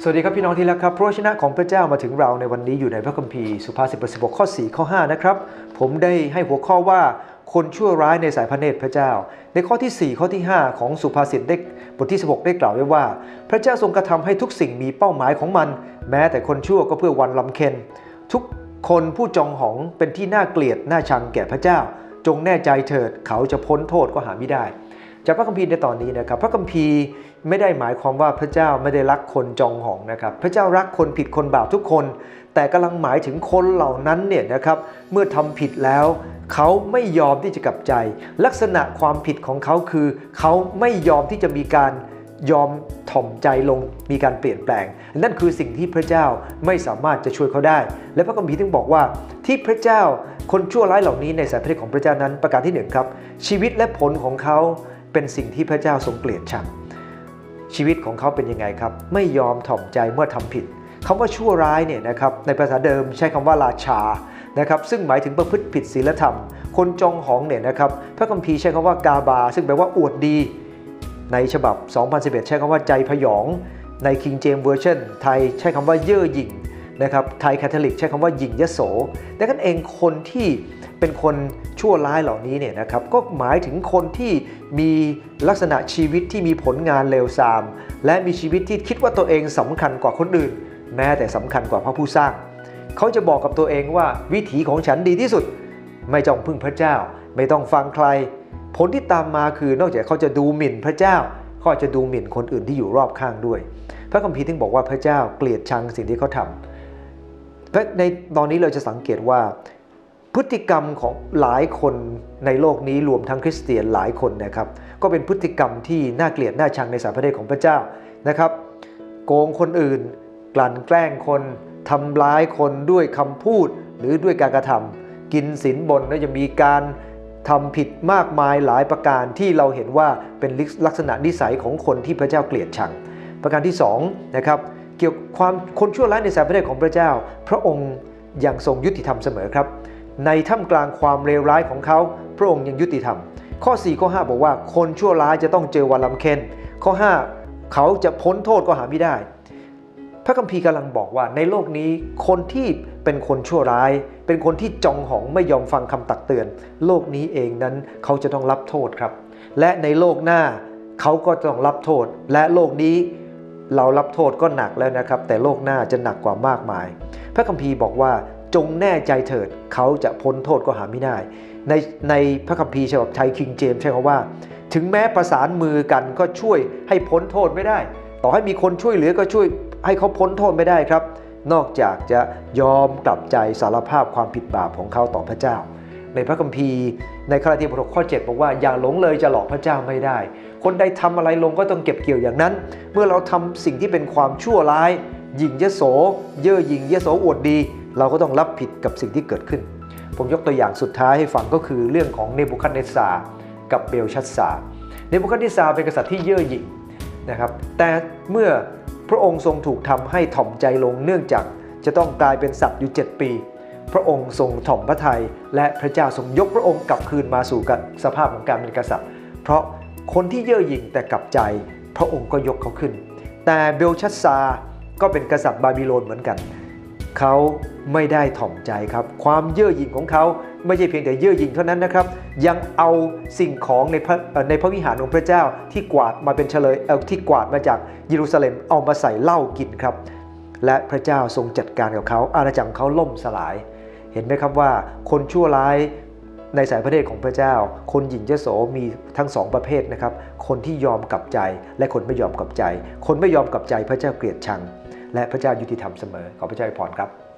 สวัสดีครับพี่น้องที่รักครับพระวจนะของพระเจ้ามาถึงเราในวันนี้อยู่ในพระคัมภีร์สุภาษิตบท16ข้อ4ข้อ5นะครับผมได้ให้หัวข้อว่าคนชั่วร้ายในสายพระเนตรพระเจ้าในข้อที่4ข้อที่5ของสุภาษิตบทที่16ได้กล่าวไว้ว่าพระเจ้าทรงกระทำให้ทุกสิ่งมีเป้าหมายของมันแม้แต่คนชั่วก็เพื่อวันลำเค็ญทุกคนผู้จองหองเป็นที่น่าเกลียดน่าชังแก่พระเจ้าจงแน่ใจเถิดเขาจะพ้นโทษก็หาไม่ได้จากพระคัมภีร์ในตอนนี้นะครับพระคัมภีร์ไม่ได้หมายความว่าพระเจ้าไม่ได้รักคนจองหองนะครับพระเจ้ารักคนผิดคนบาปทุกคนแต่กำลังหมายถึงคนเหล่านั้นเนี่ยนะครับเมื่อทำผิดแล้วเขาไม่ยอมที่จะกลับใจลักษณะความผิดของเขาคือเขาไม่ยอมที่จะมีการยอมถ่อมใจลงมีการเปลี่ยนแปลงนั่นคือสิ่งที่พระเจ้าไม่สามารถจะช่วยเขาได้และพระคัมภีร์ถึงบอกว่าที่พระเจ้าคนชั่วร้ายเหล่านี้ในสายพระเนตรของพระเจ้านั้นประการที่1ครับชีวิตและผลของเขาเป็นสิ่งที่พระเจ้าทรงเกลียดชังชีวิตของเขาเป็นยังไงครับไม่ยอมถ่อมใจเมื่อทำผิดคำว่าชั่วร้ายเนี่ยนะครับในภาษาเดิมใช้คำว่าราชานะครับซึ่งหมายถึงประพฤติผิดศีลธรรมคนจองหองเนี่ยนะครับพระคัมภีร์ใช้คำว่ากาบาซึ่งแปลว่าอวดดีในฉบับ2011ใช้คำว่าใจพยองใน King James Version ไทยใช้คำว่าเย่อหยิ่งนะครับไทยแคทอลิกใช้คำว่าหยิ่งยโสดังนั้นเองคนที่เป็นคนชั่วร้ายเหล่านี้เนี่ยนะครับก็หมายถึงคนที่มีลักษณะชีวิตที่มีผลงานเลวทรามและมีชีวิตที่คิดว่าตัวเองสำคัญกว่าคนอื่นแม้แต่สำคัญกว่าพระผู้สร้างเขาจะบอกกับตัวเองว่าวิถีของฉันดีที่สุดไม่ต้องพึ่งพระเจ้าไม่ต้องฟังใครผลที่ตามมาคือนอกจากเขาจะดูหมิ่นพระเจ้าเขาจะดูหมิ่นคนอื่นที่อยู่รอบข้างด้วยพระคัมภีร์ถึงบอกว่าพระเจ้าเกลียดชังสิ่งที่เขาทำในตอนนี้เราจะสังเกตว่าพฤติกรรมของหลายคนในโลกนี้รวมทั้งคริสเตียนหลายคนนะครับก็เป็นพฤติกรรมที่น่าเกลียดน่าชังในสายพระเนตรของพระเจ้านะครับโกงคนอื่นกลั่นแกล้งคนทำร้ายคนด้วยคำพูดหรือด้วยการกระทำกินสินบนและจะมีการทำผิดมากมายหลายประการที่เราเห็นว่าเป็นลักษณะนิสัยของคนที่พระเจ้าเกลียดชังประการที่2นะครับเกี่ยวกับความคนชั่วร้ายในสายพระเนตรของพระเจ้าพระองค์ยังทรงยุติธรรมเสมอครับในท่ามกลางความเลวร้ายของเขาพระองค์ยังยุติธรรมข้อ4ข้อ5บอกว่าคนชั่วร้ายจะต้องเจอวันลำเค็ญข้อ5เขาจะพ้นโทษก็หาไม่ได้พระคัมภีร์กำลังบอกว่าในโลกนี้คนที่เป็นคนชั่วร้ายเป็นคนที่จองหองไม่ยอมฟังคำตักเตือนโลกนี้เองนั้นเขาจะต้องรับโทษครับและในโลกหน้าเขาก็ต้องรับโทษและโลกนี้เรารับโทษก็หนักแล้วนะครับแต่โลกหน้าจะหนักกว่ามากมายพระคัมภีร์บอกว่าจงแน่ใจเถิดเขาจะพ้นโทษก็หาไม่ได้ในพระคัมภีร์ฉบับไทยคิงเจมส์ใช้คำว่าถึงแม้ประสานมือกันก็ช่วยให้พ้นโทษไม่ได้ต่อให้มีคนช่วยเหลือก็ช่วยให้เขาพ้นโทษไม่ได้ครับนอกจากจะยอมกลับใจสารภาพความผิดบาปของเขาต่อพระเจ้าในพระคัมภีร์ในกาลาเทียบท6ข้อ7บอกว่าอย่าหลงเลยจะหลอกพระเจ้าไม่ได้คนใดทำอะไรลงก็ต้องเก็บเกี่ยวอย่างนั้นเมื่อเราทำสิ่งที่เป็นความชั่วร้ายหยิ่งยโสเย่อหยิ่งยโสอวดดีเราก็ต้องรับผิดกับสิ่งที่เกิดขึ้นผมยกตัวอย่างสุดท้ายให้ฟังก็คือเรื่องของเนบูคัดเนสซาร์กับเบลชัสซาร์เนบูคัดเนสซาร์เป็นกษัตริย์ที่เย่อหยิ่งนะครับแต่เมื่อพระองค์ทรงถูกทำให้ถ่อมใจลงเนื่องจากจะต้องกลายเป็นสัตว์อยู่7 ปีพระองค์ทรงถ่อมพระทัยและพระเจ้าทรงยกพระองค์กลับคืนมาสู่สภาพของการเป็นกษัตริย์เพราะคนที่เย่อหยิ่งแต่กลับใจพระองค์ก็ยกเขาขึ้นแต่เบลชัสซาร์ก็เป็นกษัตริย์บาบิโลนเหมือนกันเขาไม่ได้ถ่อมใจครับความเย่อหยิ่งของเขาไม่ใช่เพียงแต่เย่อหยิ่งเท่านั้นนะครับยังเอาสิ่งของในพระวิหารของพระเจ้าที่กวาดมาเป็นเฉลยที่กวาดมาจากเยรูซาเล็มเอามาใส่เหล้ากินครับและพระเจ้าทรงจัดการกับเขาอาณาจักรของเขาล่มสลายเห็นไหมครับว่าคนชั่วร้ายในสายพระเนตรของพระเจ้าคนหยิ่งยโสมีทั้ง2ประเภทนะครับคนที่ยอมกลับใจและคนไม่ยอมกลับใจคนไม่ยอมกลับใจพระเจ้าเกลียดชังและพระเจ้ายุติธรรมเสมอขอพระเจ้าอวยพรครับ